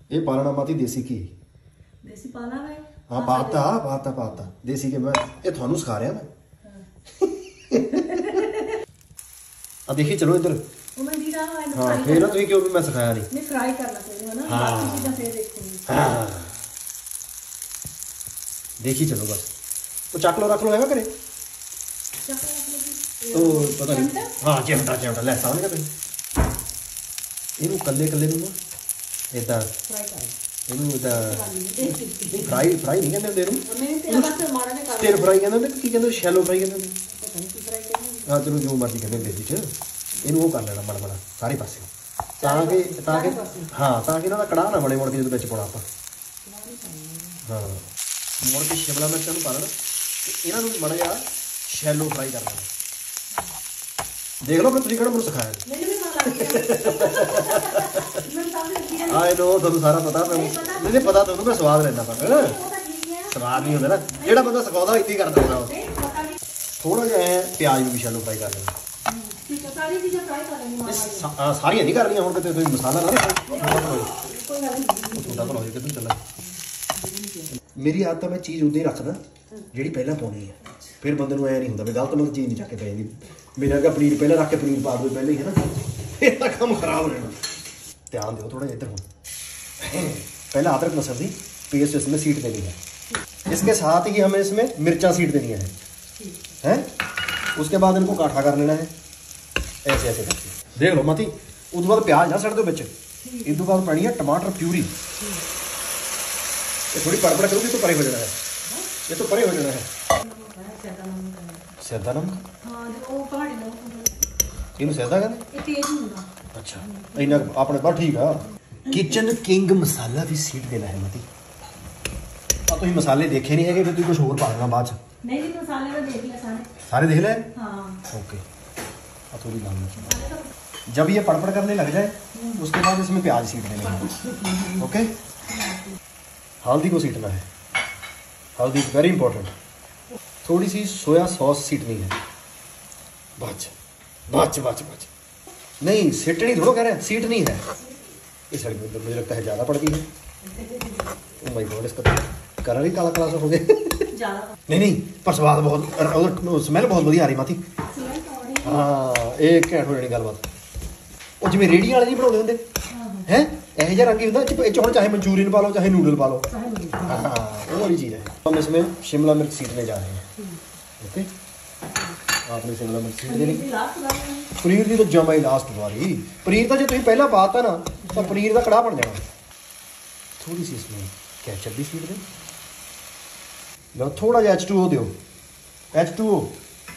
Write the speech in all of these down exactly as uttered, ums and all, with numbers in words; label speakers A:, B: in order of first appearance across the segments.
A: ये पालना माती देसी घी
B: देसी पाला है
A: हाँ पाता पाता पाता देसी घी मैं ये थानू सिखा रहा मैं अब देखिए चलो इधर हाँ फिर ना तुम क्यों भी मैं सिखाया नहीं
B: नहीं फ्राई करना चाहिए है ना
A: हाँ
B: बाकी चीजें फिर देखूंगी
A: हाँ देखिए चलो बस तो चक लो रख लो है करे तो पता नहीं हाँ चिमटा चिमटा लै सामने तुम ਇਹਨੂੰ ਕੱਲੇ ਕੱਲੇ ਨੂੰ ਨਾ ਇਦਾਂ ਇਹਨੂੰ ਇਦਾਂ ਫਰਾਈ ਫਰਾਈ ਨਹੀਂ ਕਹਿੰਦੇ ਇਹਨੂੰ ਸਟੀਰ ਫਰਾਈ ਕਹਿੰਦੇ ਨੇ ਕੀ ਕਹਿੰਦੇ ਸ਼ੈਲੋ ਫਰਾਈ ਕਹਿੰਦੇ ਨੇ ਹਾਂ ਚਲੋ ਜੋ ਮਰਜ਼ੀ ਕਹਿੰਦੇ ਨੇ ਵਿੱਚ ਇਹਨੂੰ ਉਹ ਕਰ ਲੈਣਾ ਮੜ ਮੜਾ ਸਾਰੇ ਪਾਸੇ ਤਾਂ ਕਿ ਤਾਂ ਕਿ ਹਾਂ ਤਾਂ ਕਿ ਇਹਨਾਂ ਦਾ ਕੜਾਹ ਨਾ ਬਣੇ ਮੁੜ ਕੇ ਜਦੋਂ ਵਿੱਚ ਪਾਉਣਾ ਆਪਾਂ ਹਾਂ ਮੁੜ ਕੇ ਸ਼ਿਮਲਾ ਮਿਰਚਾਂ ਨੂੰ ਪਾ ਲੈਣਾ ਤੇ ਇਹਨਾਂ ਨੂੰ ਮੜਾ ਜਿਹਾ ਸ਼ੈਲੋ ਫਰਾਈ ਕਰ ਲੈਣਾ देख लो मैं तरीका मैंने सिखाया आई नो तुम सारा पता नहीं पता तुम मैं स्वाद लेना पर स्वाद नहीं होता ना जेड़ा बंदा सिखाता इतना ही करता होगा थोड़ा जिहा प्याज भी शैलो फ्राई कर लेना सारियां नहीं करनियां हुण किते कोई मसाला ना छोटा भला किधर चला मेरी आदत मैं चीज़ उदे ही रखदा जिहड़ी पहला पाउणी है फिर बंदे नूं ऐ नहीं हुंदा भी गलत मतलब चीज़ नहीं जाके पै जांदी मेरा अगर पनीर पहले रख के पनीर पा दो पहले ही है ना फिर काम खराब हो जाना ध्यान दो थोड़ा इधर हो पहले अदरक लहसुन की पेस्ट इसमें सीट देनी है इसके साथ ही हमें इसमें मिर्चा सीट देनी है हैं उसके बाद इनको काठा कर लेना है ऐसे ऐसे करके देख लो मती उस बाद प्याज ना सड़ दो बिच इस बाद पड़ी है टमाटर प्यूरी ये थोड़ी पड़पड़ करूँगी तो परे हो जाना है ये तो परे हो जाना है सैदा नमक ਇਹਨੂੰ ਸੈਦਾ ਕਹਿੰਦੇ ਇਹ ਤੇਜ਼ ਹੁੰਦਾ ਅੱਛਾ ਇੰਨਾ ਆਪਣੇ ਬਾ ਠੀਕ ਆ ਕਿਚਨ ਕਿੰਗ ਮਸਾਲਾ ਵੀ ਸੀਟ ਦੇਣਾ ਹੈ ਮਤੀ ਆ ਤੁਸੀਂ ਮਸਾਲੇ ਦੇਖੇ ਨਹੀਂ ਹੈਗੇ ਫਿਰ ਤੁਸੀਂ ਕੁਝ ਹੋਰ ਪਾ ਦੇਣਾ ਬਾਅਦ ਚ
B: ਨਹੀਂ ਨਹੀਂ ਮਸਾਲੇ ਮੈਂ ਦੇਖ ਲਿਆ ਸਾਰੇ
A: सारे देख ले
B: हाँ
A: ओके अब थोड़ी लाल मिर्च जब ये पड़पड़ करने लग जाए उसके बाद इसमें प्याज सीट देना है ओके हल्दी को सीटना है हल्दी वेरी इंपॉर्टेंट थोड़ी सी सोया सॉस सीटनी है बच बच बच बच नहीं सीटनी थोड़ा कह रहे हैं सीट नहीं है इस साइड में मुझे लगता है ज़्यादा पड़ गई है ओ माय गॉड इसका कलर ही काला काला सा हो गया नहीं नहीं पर स्वाद बहुत और स्मैल बहुत बढ़िया आ रही माथी हाँ एक घैंट हो जानी गलबात ਉਹ ਜਿਵੇਂ ਰੇੜੀ ਵਾਲੇ ਨਹੀਂ ਬਣਾਉਂਦੇ ਹੁੰਦੇ ਹੈ ਇਹੋ ਜਿਹਾ ਰੰਗ ਹੀ ਹੁੰਦਾ ਇਹ ਚ ਹੁਣ ਚਾਹੇ मंचूरियन पा लो चाहे नूडल पा लो हाँ वो वाली चीज़ है हम इसमें शिमला मिर्च सीटने जा रहे हैं ओके आपने शिमला मिर्च सीट देनी पनीर की तो जमा ही लास्ट बारी पनीर तो जो तुम पहला पाता ना तो पनीर का कड़ाह बन जाना थोड़ी सी इसमें केचप भी सीट दे लो थोड़ा जिहा एच टू ओ दो एच टू ओ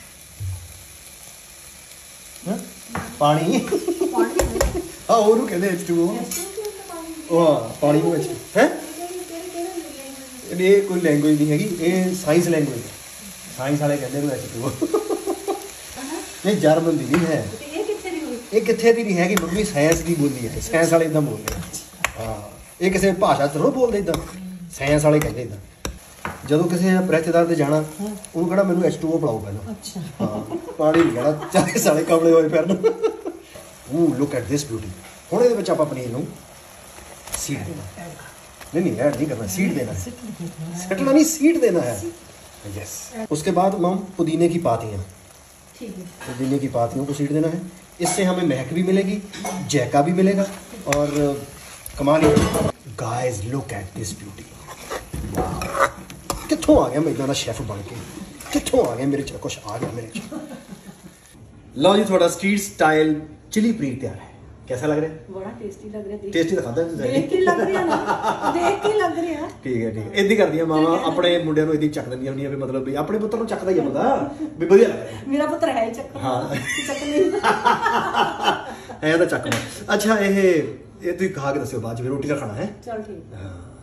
A: पानी हाँ और कहते एच टू ओ हाँ पानी को है ये कोई लैंग्वेज नहीं हैगी ये साइंस लैंग्वेज है साइंस वाले कहते हैं एच टू ओ ये जर्मन दी नहीं है ये कितने दी नहीं हैगी मम्मी साइंस की बोली है साइंस वाले इदा बोलते हैं हाँ ये किसी भाषा थोड़ा बोलते इदा साइंस वाले कहते इदा ਜਦੋਂ ਕਿਸੇ ਰਿਸ਼ਤੇਦਾਰ ਦੇ ਜਾਣਾ ਉਹਨੂੰ ਕਹਣਾ ਮੈਨੂੰ ਐਚ ਟੂ ਓ ਪਿਲਾਓ ਪਹਿਲਾਂ ਅੱਛਾ ਹਾਂ ਪਾਣੀ ਨਹੀਂ ਕਹਣਾ ਚਾਹੇ ਸਾਲੇ ਕਮਲੇ ਹੋਏ ਫਿਰਨ ਉਹ ਲੁੱਕ ਐਟ ਦਿਸ ਬਿਊਟੀ ਹੁਣ ਇਹਦੇ ਵਿੱਚ ਆਪਾਂ ਪਨੀਰ ਨੂੰ ਸੀਡ ਦੇਣਾ नहीं नहीं ऐड नहीं करना सीड देना है सटना नहीं सीड देना है यस उसके बाद हम पुदीने की पातियाँ ठीक है पुदीने की पातियों को सीड देना है इससे हमें महक भी मिलेगी जैका भी मिलेगा और कमाल guys look at this beauty कित्थों आ गया मैं इतना शेफ बन के कित्थों आ गया मेरे च कुछ आ गया मेरे च लो जी थोड़ा स्ट्रीट स्टाइल चिली पनीर तैयार है कैसा लग रहा है
B: बड़ा टेस्टी लग रहा है
A: टेस्टी तो खाता है
B: देख के लग रहा है ना देख के लग रहा है
A: ठीक है ठीक है इदी करदी मामा अपने मुंडे नु इदी चक दंदियां होंदियां भी मतलब भी अपने पुत्र नु चकदा ही बंदा भी बढ़िया लग रहा है
B: मेरा पुत्र है चक हां चक नहीं
A: है तो चक अच्छा ये ये तू खा के दसियो बाद में रोटी का खाना है
B: चल ठीक
A: हां